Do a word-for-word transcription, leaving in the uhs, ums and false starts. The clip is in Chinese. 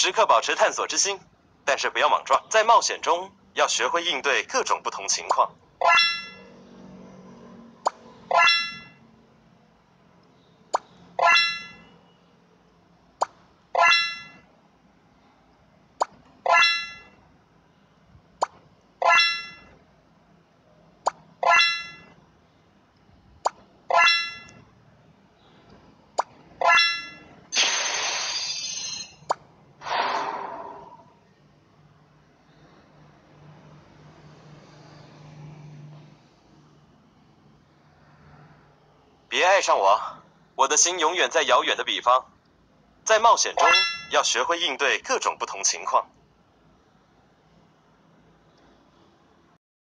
时刻保持探索之心，但是不要莽撞。在冒险中，要学会应对各种不同情况。别爱上我，我的心永远在遥远的彼方。在冒险中，要学会应对各种不同情况。